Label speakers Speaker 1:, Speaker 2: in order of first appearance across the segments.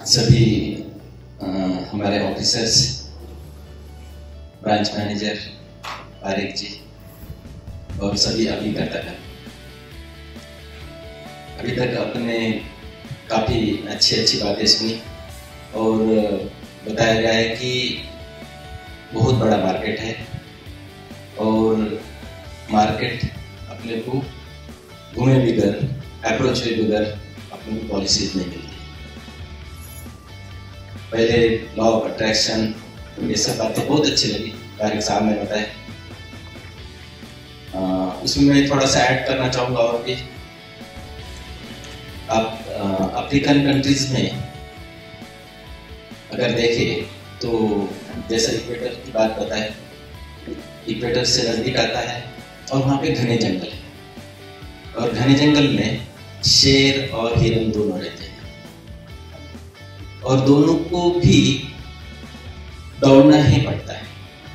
Speaker 1: सभी हमारे officers, branch manager Parekh ji और सभी अभिकर्तागण, अभी तक अपने काफ़ी अच्छी बातें सुनी और बताया गया है कि बहुत बड़ा मार्केट है और मार्केट अपने को घूमे बगैर, अप्रोच हुए बगैर अपने को पॉलिसीज नहीं मिलती। पहले लॉ ऑफ अट्रैक्शन, ये सब बातें बहुत अच्छी लगी पारेख साहब ने बताया। उसमें मैं थोड़ा सा ऐड करना चाहूँगा और भी। आप अफ्रीकन कंट्रीज में अगर देखें तो जैसे इक्वेटर की बात बताए, इक्वेटर से नजदीक आता है और वहाँ पे घने जंगल है और घने जंगल में शेर और हिरन दोनों रहते हैं और दोनों को भी दौड़ना ही पड़ता है।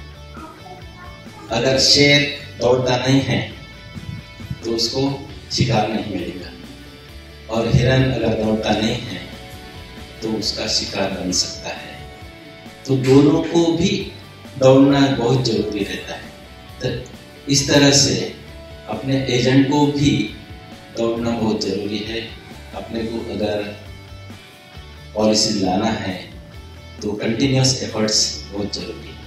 Speaker 1: अगर शेर दौड़ता नहीं है तो उसको शिकार नहीं मिलेगा और हिरन अगर दौड़ता नहीं है तो उसका शिकार बन सकता है। तो दोनों को भी दौड़ना बहुत जरूरी रहता है। तो इस तरह से अपने एजेंट को भी दौड़ना बहुत जरूरी है। अपने को अगर पॉलिसी लाना है तो कंटिन्यूअस एफर्ट्स बहुत जरूरी है।